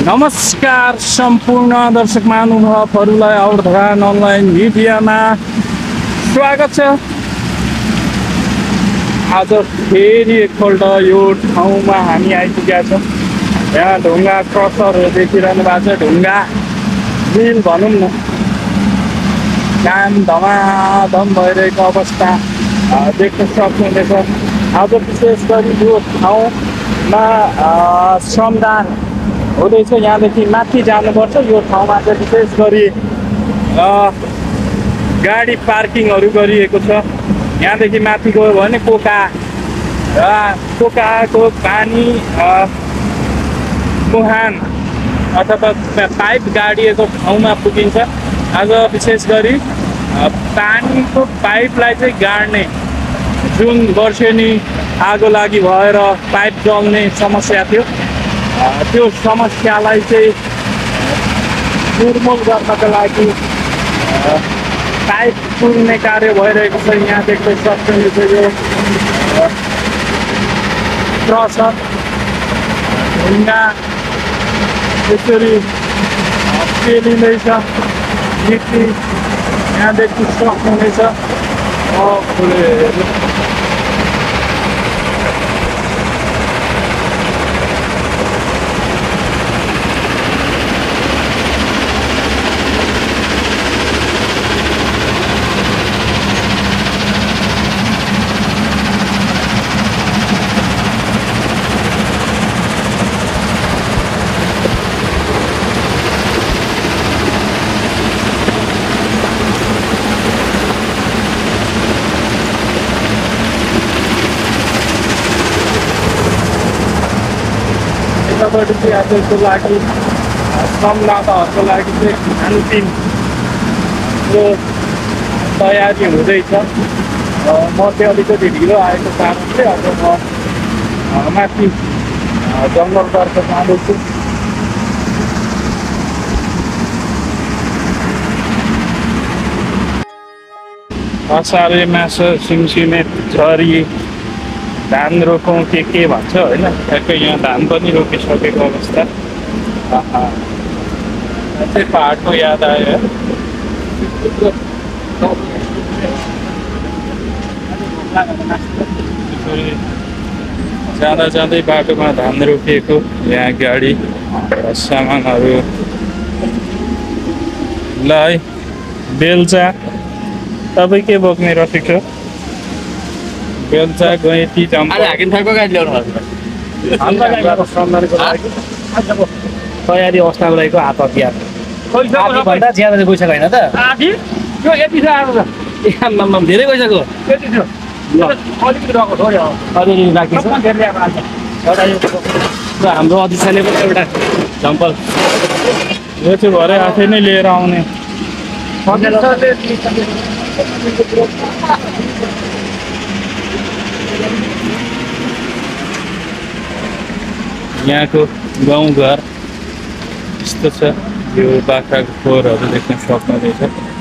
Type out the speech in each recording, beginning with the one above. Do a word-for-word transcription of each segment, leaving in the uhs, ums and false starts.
नमस्कार सम्पूर्ण दर्शक महानुभावहरूलाई औरधान अनलाइन मिडियामा स्वागत छ। आज फेरि एकपल्ट यो ठाउँमा हामी आइपुगेका छौँ। यहाँ ढुङ्गा क्रसरहरू देखिरहनु भएको छ। ढुङ्गा मिल भनौँ न, काम धमाधम भइरहेको अवस्था देख्न सक्नुहुनेछ। आज विशेष गरी यो ठाउँमा श्रमदान हुँदैछ। यहाँदेखि माथि जानुपर्छ। यो ठाउँमा चाहिँ विशेष गरी गाडी पार्किङहरू गरिएको छ। यहाँदेखि माथि गयो भने कोका कोकाको पानी मुहान अथवा पाइप गाडिएको ठाउँमा पुगिन्छ। आज विशेष गरी पानीको पाइपलाई चाहिँ गाड्ने, जुन वर्षेनी आगो लागि भएर पाइप जल्ने समस्या थियो, त्यो समस्यालाई चाहिँ निर्मूल गर्नका लागि पाइप पुर्ने कार्य भइरहेको छ। यहाँ देख्दै सक्नुहुन्छ यो क्रसर ढुङ्गा यसरी पेलिँदैछ। मिट्टी यहाँ देख्न सक्नुहुनेछ। आजको लागि श्रमदाताहरूको लागि चाहिँ खानपिनको तयारी हुँदैछ। म चाहिँ अलिकति ढिलो आएको कारणले अब म माथि जङ्गलतर्फ जाँदैछु। असारे माछा सिमसिमे झरी धान रोपौँ के के भन्छ होइन। ठ्याक्कै यहाँ धान पनि रोपिसकेको अवस्था। चाहिँ पाहाडको याद आयो। जाँदा जाँदै बाटोमा धान रोपिएको, यहाँ गाडी सामानहरू। ल है बेलचा, तपाईँ के बोक्ने रसिक छ? बेलचा गैँती तयारी अवस्थामा रहेको हात हतियार भन्दा ज्यादा चाहिँ गइसक्यो होइन त? धेरै गइसक्यो। अलिअलि बाँकी छ। हाम्रो अध्यक्षले पनि एउटा झम्पल यो चाहिँ भरे आफै नै लिएर आउने। यहाँको गाउँघर यस्तो छ। यो बाख्राको खोरहरू देख्न सक्नुहुनेछ।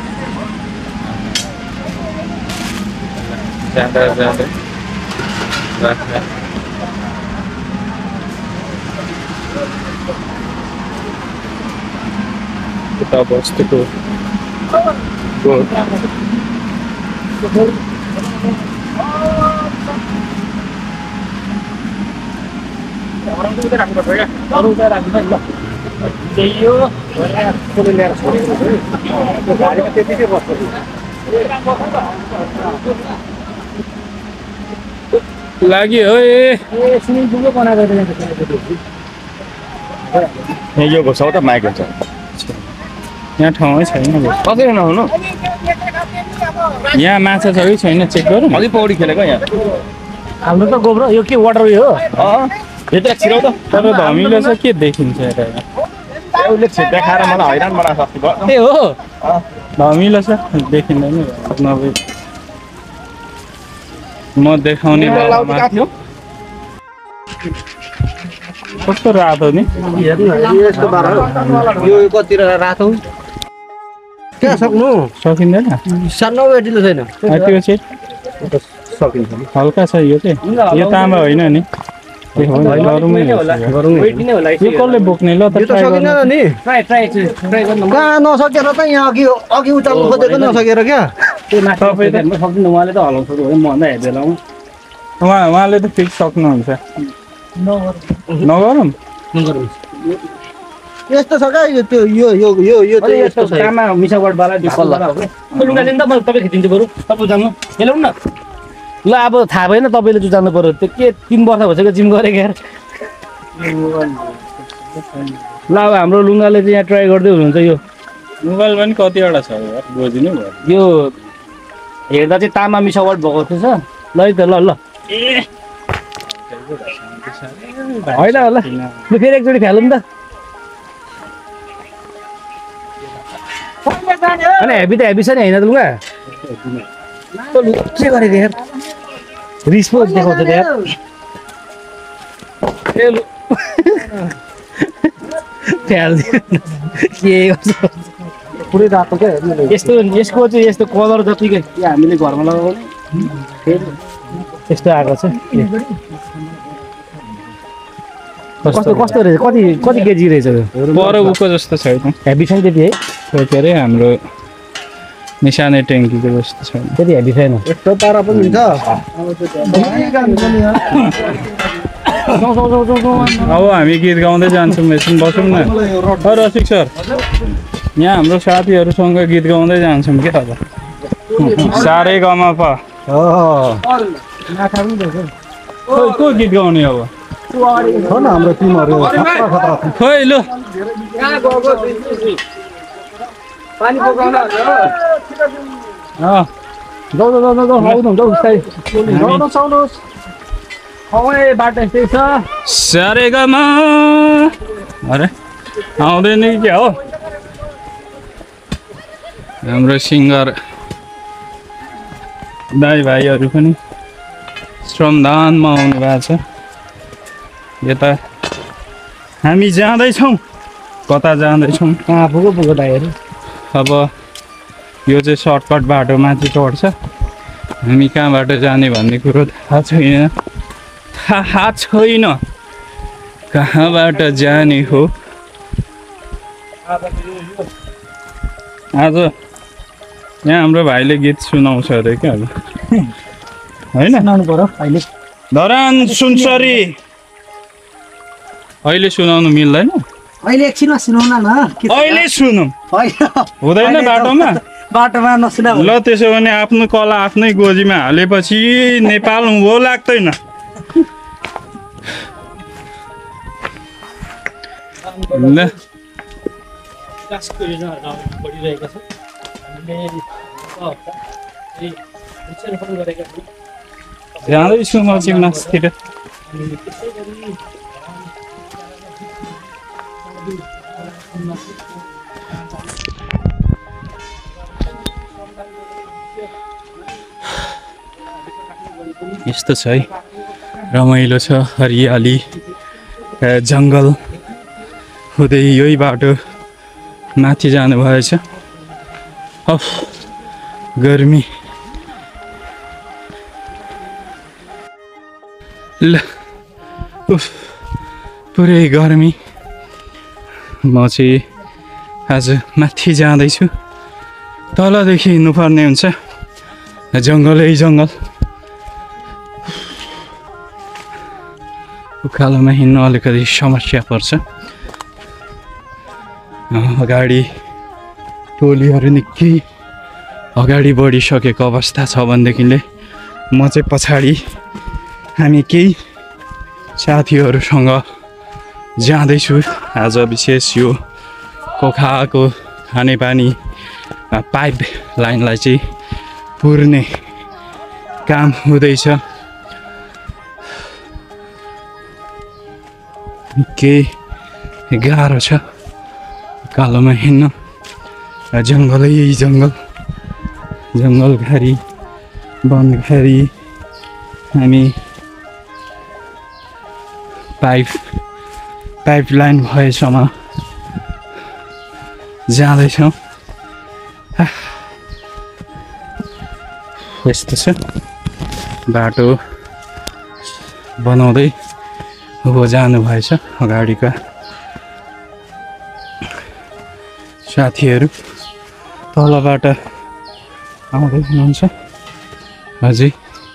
जाँदा जाँदै बाख्रा यता बस्तीको गोठ। लाग्यो है यो घोसाउ त माइक हुन्छ। यहाँ ठाउँै छैन। कसरी नहुनु? यहाँ माछा छ कि छैन चेक गरौँ। अलि पौडी खेलेको यहाँ हाम्रो त गोब्रो यो के वाटर उयो हो? भित्र छिराउ त। तर धमिलो छ के देखिन्छ यता? उसले छिट्टा खाएर मलाई हैरान बनाएको जस्तो भयो। ए हो, धमिलो छ देखिँदैन। नभए म देखाउने बेलामा कस्तो रातो नि? यस्तो बार यो कति रातो क्या सक्नु सकिँदैन। सानो एटिलो छैन त्यो चाहिँ सकिन्छ। हल्का छ यो चाहिँ। यो तामा होइन नि। गरौँमै होला वेट नै होला यो कसले बोक्ने ल त यो त सकिन नि ट्राई ट्राई ट्राई गर्नु कहाँ नसकेर त यहाँ अघि अघि उचाल्नु खोजेको नसकेर क्या त्यो माथि सक्दिनँ उहाँले त हलाउँछ भने म भन्दा हेर्दै लाउँ उहाँ उहाँले त फिक्स सक्नुहुन्छ नगरौँ यस्तो छ क्या यो त्यो यो यो यो यो चाहिँ यस्तो छ काममा मिसावटवाला डिस्कलवाला हो क्या लुगा लिनु त म तपाईँ खिचिदिन्छु बरु तपाईँ जानु हेलौँ न ल अब थाहा भएन तपाईँले जो जानु पर्यो त्यो के तिन वर्ष भइसक्यो जिम गरेको यार ल अब हाम्रो लुङ्गाले चाहिँ यहाँ ट्राई गर्दै हुनुहुन्छ यो मोबाइल पनि कतिवटा छ बुझिनु यो हेर्दा चाहिँ तामा मिसावट भएको थिएछ ल है त ल ल होइन होला लु फेरि एकचोटि फ्यालौँ त अनि हेभी त हेभी छ नि होइन त लुगा के गरेको यार रिस पो देखाउँछ त यार ए लु फ्याल्दियो के गर्छ पुरै रातो क्या यस्तो यसको चाहिँ यस्तो कलर जतिकै हामीले घरमा लगाउने यस्तो आएको छ कस्तो कस्तो रहेछ कति कति केजी रहेछ पर उको जस्तो छैन हेभी छैन त्यति है के अरे हाम्रो निशाने ट्याङ्कीको जस्तो छैन त्यति हेभी छैन यस्तो पारा पनि हुन्छ अब हामी गीत गाउँदै जान्छौँ एकछिन बसौँ न रसिक सर यहाँ हाम्रो साथीहरूसँग गीत गाउँदै जान्छौँ क्या अब साह्रै गमा पा को गीत गाउने अब छ न हाम्रो टिमहरू खोइ लु जाऊ जाऊ जाऊ जाऊ आउनु जाऊ बाटो यस्तै छ साह्रै गमा अरे आउँदैन कि क्या हो हाम्रो सिङ्गर दाइ भाइहरू पनि श्रमदानमा आउनु भएको छ यता हामी जाँदैछौँ कता जाँदैछौँ कहाँ पुगो पुगो दाइहरू अब यो चाहिँ सर्टकट बाटो माथि चढ्छ हामी कहाँबाट जाने भन्ने कुरो थाहा छैन थाहा छैन कहाँबाट जाने हो आज यहाँ हाम्रो भाइले गीत सुनाउँछ अरे क्या अब होइन सुनाउनु पर्यो अहिले धरान सुनसरी अहिले सुनाउनु मिल्दैन अहिले एकछिनमा सुनाउन न अहिले सुनौँ हुँदैन बाटोमा बाटोमा नसुना ल त्यसो भने आफ्नो कला आफ्नै गोजीमा हालेपछि नेपाल उँभो लाग्दैन ल विकासको योजनाहरू अगाडि बढिरहेका छन् हामीले वृक्षारोपण गरेका छौँ जाँदैछु म चाहिँ मासतिर त्यसै गरी यस्तो छ है रमाइलो छ हरियाली जङ्गल हुँदै यही बाटो माथि जानु भएछ अफ गर्मी ल उफ पुरै गर्मी म चाहिँ आज माथि जाँदैछु तलदेखि हिँड्नुपर्ने हुन्छ जङ्गलै जङ्गल उकालोमा हिँड्नु अलिकति समस्या पर्छ अगाडि टोलीहरू निकै अगाडि बढिसकेको अवस्था छ भनेदेखिले म चाहिँ पछाडि हामी केही साथीहरूसँग जाँदैछु आज विशेष यो कोखाको खानेपानी पाइप लाइनलाई चाहिँ पुर्ने काम हुँदैछ के गाह्रो छ कालोमा हिँड्न जङ्गलै जङ्गल जङ्गलघारी वनघारी हामी पाइप पाइप लाइन भएसम्म जाँदैछौँ यस्तो छ बाटो बनाउँदै हो जानुभएछ अगाडिका साथीहरू तलबाट आउँदै हुनुहुन्छ अझै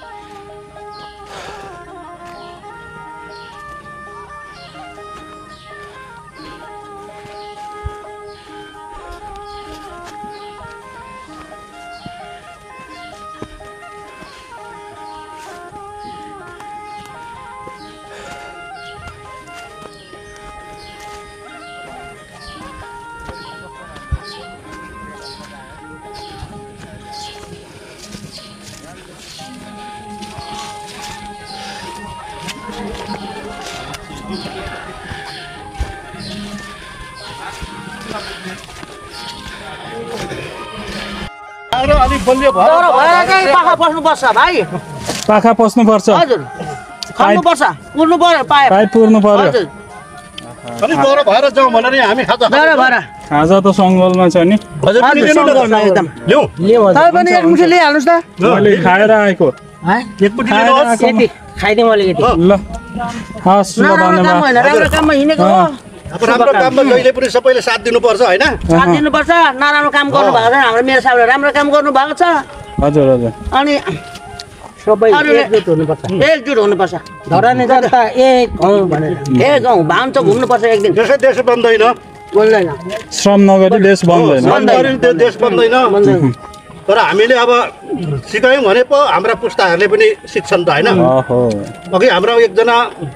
अलिक बलियो भयो पाखा बस्नुपर्छ भाइ पाखा पस्नुपर्छ हजुर खन्नुपर्छ पुर्नु पर्यो पाइप पाइप पुर्नु पर्यो हजुर अलिक डह्रो भएर जाउँ भनेर नि हामी खाजा डह्रो भएर आज त सङ्गलमा छ नि हजुर पनि लिनु न त। एकदम ल्याऊ तपाईँ पनि एक मुठी लिइहाल्नुहोस् त मैले खाएर आएको एकपट्टि लिनुहोस् यति खाइदिउँ अलिकति ल हस् ल नराम्रो काम होइन धन्यवाद राम्रो काममा हिँडेको हो अब राम्रो काममा जहिले पनि सबैले साथ दिनुपर्छ होइन साथ दिनुपर्छ नराम्रो काम गर्नु भएको छैन हाम्रो मेरो साहबले राम्रो काम गर्नु भएको छ हजुर हजुर अनि सबै एकजुट हुनुपर्छ एकजुट हुनुपर्छ धरानी जनता एक गाउँ भनेर एक गाउँ भान्च घुम्नुपर्छ एक दिन देशै देश बन्दैन बोल्दैन श्रम नगरी देश बन्दैन श्रम गऱ्यो नि त्यो देश बन्दैन तर हामीले अब सिकायौँ भने पो हाम्रा पुस्ताहरूले पनि सिक्छन् त होइन ओहो अघि हाम्रो एकजना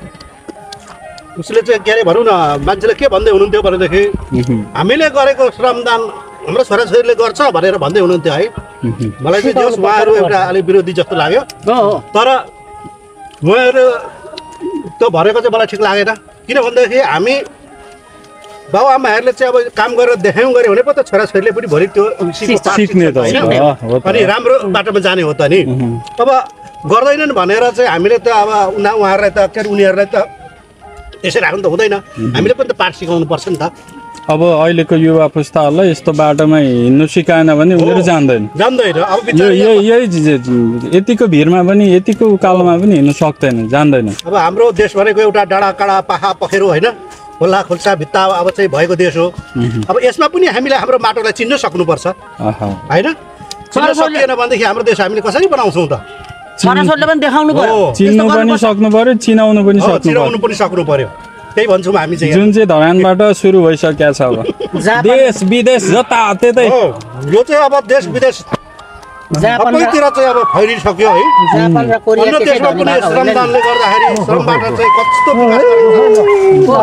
उसले चाहिँ के अरे भनौँ न मान्छेले के भन्दै हुनुहुन्थ्यो भनेदेखि हामीले गरेको श्रमदान हाम्रो छोराछोरीले गर्छ भनेर भन्दै हुनुहुन्थ्यो है मलाई चाहिँ जस उहाँहरू एउटा अलिक विरोधी जस्तो लाग्यो तर उहाँहरू त्यो भनेको चाहिँ मलाई ठिक लागेन किन भन्दाखेरि हामी बाबुआमाहरूले चाहिँ अब काम गरेर देखायौँ गऱ्यो भने पो त छोराछोरीले पनि भोलि त्यो सिक्ने त हो त। अनि राम्रो बाटोमा जाने हो त नि अब गर्दैनन् भनेर चाहिँ हामीले त अब उना उहाँहरूलाई त के अरे उनीहरूलाई त यसै राख्नु त हुँदैन हामीले पनि त पाठ सिकाउनु पर्छ नि त अब अहिलेको युवा पुस्ताहरूलाई यस्तो बाटोमा हिँड्नु सिकाएन भने उनीहरू जान्दैन जान्दैन अब यो यही यही यतिको भिडमा पनि यतिको उकालोमा पनि हिँड्नु सक्दैन जान्दैन अब हाम्रो देश भनेको एउटा डाँडा काँडा पाखा पखेरो होइन खोला खोल्सा भित्ता अब चाहिँ भएको देश हो अब यसमा पनि हामीले हाम्रो माटोलाई चिन्न सक्नुपर्छ होइन चिन्न सकिएन भनेदेखि हाम्रो देश हामीले कसरी बनाउँछौँ त छोराछोरीले पनि देखाउनु पर्यो चिन्नु पनि सक्नु पर्यो चिनाउनु पनि सक्नु पर्यो चिनाउनु पनि सक्नु पर्यो त्यही भन्छौँ हामी चाहिँ जुन चाहिँ धरानबाट सुरु भइसकेको छ अब देश विदेश जता त्यतै यो चाहिँ अब देश विदेश सबैतिर चाहिँ अब फैलिसक्यो है जापान र कोरिया अन्य त्यसै देशमा पनि धनी भएको हुँदैन। श्रमदानले गर्दाखेरि श्रमबाट चाहिँ कस्तो विकास गर्नु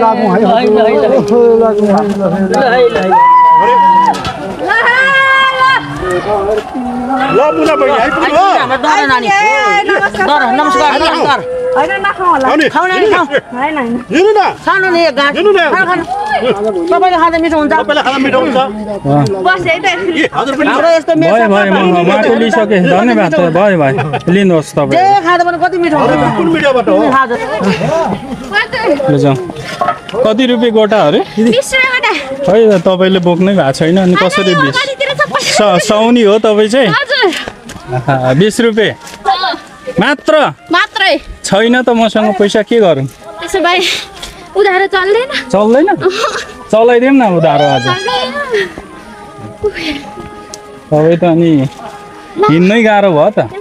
ल मुना बहिनी आइपुग्नु हो हाम्रो डर नानी डर नमस्कार नमस्कार होइन नखाउँ होला आउने खाऊ नानी खाऊ होइन होइन लिनु न खानु नि एक गाँठ लिनु न खानु खानु सबैले खाँदा मिठो हुन्छ सबैलाई खाना मिठो हुन्छ बस यही त ए, हजुर पनि हाम्रो यस्तो मेरो भयो भयो म माटो लिइसकेँ धन्यवाद भयो भयो लिनुहोस् जे तपाईँ खाँदा पनि कति मिठो हुन्छ कुन मिडियाबाट हो हजुर ल जाउँ कति रुपियाँ गोटा अरे बिस रुपियाँबाट खै तपाईँले बोक्नै भएको छैन अनि कसरी बिस कतितिर छ पैसा? स- सौनी हो तपाईँ चाहिँ हजुर आहा, बिस रुपियाँ अँ, मात्र मात्रै छैन त मसँग पैसा के गरौँ त्यसो भए उधारो चल्दैन चल्दैन चलाइदिउँ न उधारो आज चल्दैन तपाईँ त अनि हिँड्नै गाह्रो भयो त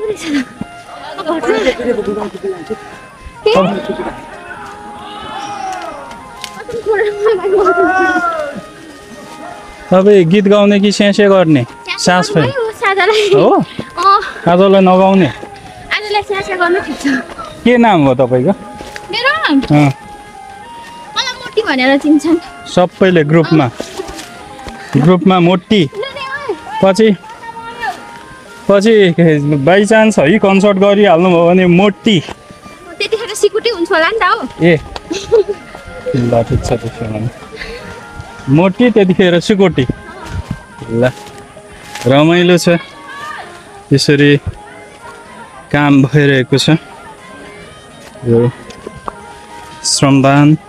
तपाईँ गीत गाउने कि स्यासे गर्ने सास फेरि साझालाई हो अँ आजलाई नगाउने आजलाई स्यासा गर्नु ठिक छ के नाम हो तपाईँको मेरो अँ, मलाई मोटी भनेर चिन्छन् सबैले ग्रुपमा ग्रुपमा मोटी पछि पछि बाइचान्स है कन्सर्ट गरिहाल्नुभयो भने मोटी त्यतिखेर सिकुटी हुन्छ होला नि त हौ ए ल ठिक छ त्यसो भने मोटी त्यतिखेर सुकोटी ल रमाइलो छ यसरी काम भइरहेको छ यो श्रमदान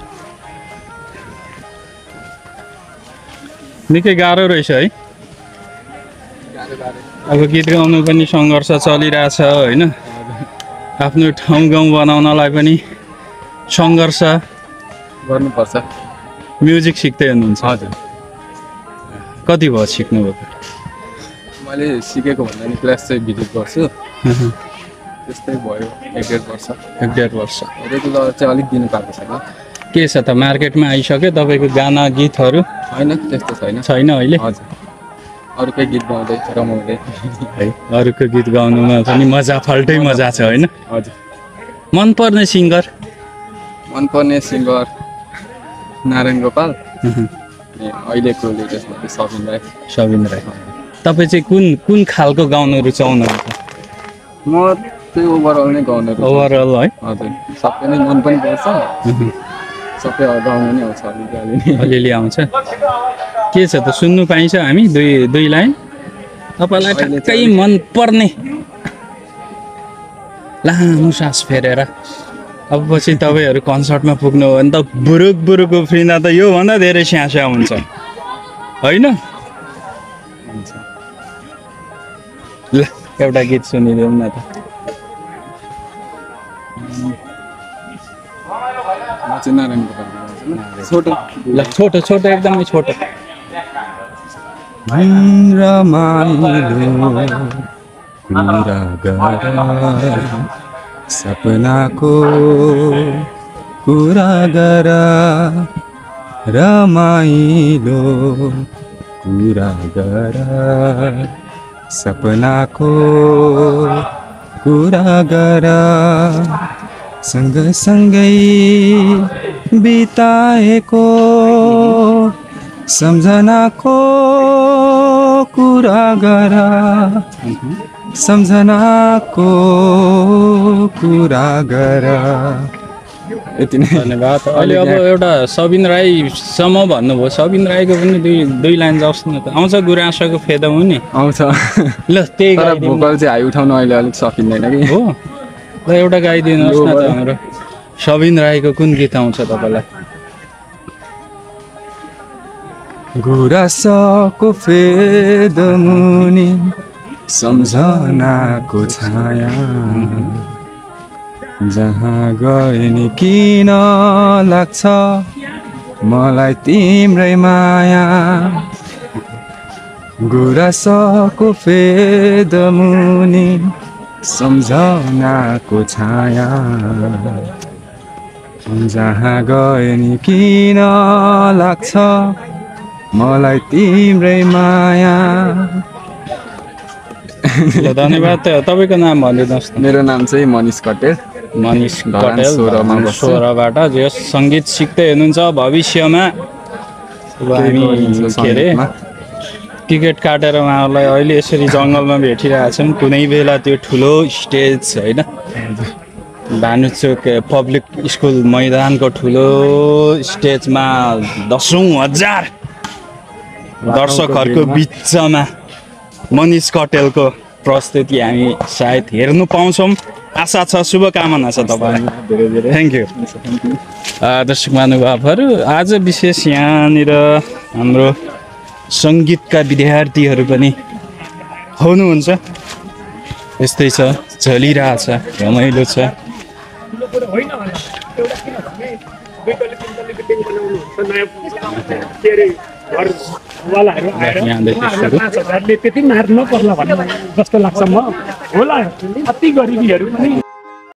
निकै गाह्रो रहेछ है अब गीत गाउनु पनि सङ्घर्ष चलिरहेछ होइन आफ्नो ठाउँ गाउँ बनाउनलाई पनि सङ्घर्ष गर्नुपर्छ। म्युजिक सिक्दै हुनुहुन्छ? हजुर। कति भयो सिक्नुभएको? मैले सिकेको भन्दा नि क्लास चाहिँ भिजिट गर्छु, त्यस्तै भयो एक डेढ वर्ष। एक डेढ वर्ष। रेगुलर चाहिँ अलिक दिनु पाएको छैन। के छ त मार्केटमा आइसक्यो तपाईँको गाना गीतहरू? होइन त्यस्तो छैन। छैन अहिले? हजुर, अरूकै गीत गाउँदै रमाउँदै है, अरूको गीत गाउनुमा पनि मजा फाल्टै मजा छ होइन? हजुर। मनपर्ने सिङ्गर? मनपर्ने सिङ्गर नारायण गोपाल, अनि अहिलेको लेटेस्टमा चाहिँ सबिन राई। सबिन राई। तपाईँ चाहिँ कुन कुन खालको गाउनु रुचाउनुहुन्छ? म चाहिँ ओभरअल नै गाउनु रुचाउँछु। ओभरअल है? हजुर, सबै नै मन पनि पर्छ, सबै गाउनु नै आउँछ अलिअलि नै। अलिअलि आउँछ। के छ त सुन्नु पाइन्छ हामी दुई दुई लाइन तपाईँलाई ठ्याक्कै मनपर्ने? लामो सास फेरेर अब पछि तपाईँहरू कन्सर्टमा पुग्नु हो भने त बुरुक बुरुक उफ्रिँदा त योभन्दा धेरै स्यास्या हुन्छ होइन? ल एउटा गीत सुनिदिउँ न त। म चाहिँ नारायण गोपाल गाउँछु। छोटो ल छोटो छोटो एकदमै छोटो। सपनाको कुरा गर, रमाइलो कुरा गर, सपनाको कुरा गर, सँगसँगै बिताएको सम्झनाको कुरा गर, सम्झनाको कुरा गर। यति नै। धन्यवाद। अहिले अब एउटा सबिन राईसम्म भन्नुभयो, सबिन राईको पनि दुई दुई लाइन जाओस् न त। आउँछ गुराँसको फेदौँ नि? आउँछ। ल त्यही तर भोकल चाहिँ हाई उठाउनु अहिले अलिक सकिँदैन कि। हो ल एउटा गाइदिनुहोस् न त हाम्रो सबिन राईको कुन गीत आउँछ तपाईँलाई? गुराँसको फेदमुनि सम्झनाको छाया, जहाँ गए नि किन लाग्छ मलाई तिम्रै माया। गुराँसको फेदमुनि सम्झनाको छाया, जहाँ गए नि किन लाग्छ मलाई तिम्रै माया। धन्यवाद। तपाईँको नाम भनिदिनुहोस् न। मेरो नाम चाहिँ मनिष कटेल। मनिष कटेल सोह्रमा बस्छु। सोह्रबाट जो सङ्गीत सिक्दै हुनुहुन्छ भविष्यमा। अब हामी के अरे टिकट काटेर उहाँहरूलाई अहिले यसरी जङ्गलमा भेटिरहेछौँ। कुनै बेला त्यो ठुलो स्टेज होइन भानुचोक पब्लिक स्कुल मैदानको ठुलो स्टेजमा दसौँ हजार दर्शकहरूको बिचमा मनिष कटेलको प्रस्तुति हामी सायद हेर्नु पाउँछौँ, आशा छ, शुभकामना छ तपाईँलाई। Thank you. दर्शक महानुभावहरू, आज विशेष यहाँनिर हाम्रो सङ्गीतका विद्यार्थीहरू पनि हुनुहुन्छ। यस्तै छ, चलिरहेछ, रमाइलो छ। त्यति मार्नु पर्ला भन्ने जस्तो लाग्छ म। होला अति गरिबीहरू पनि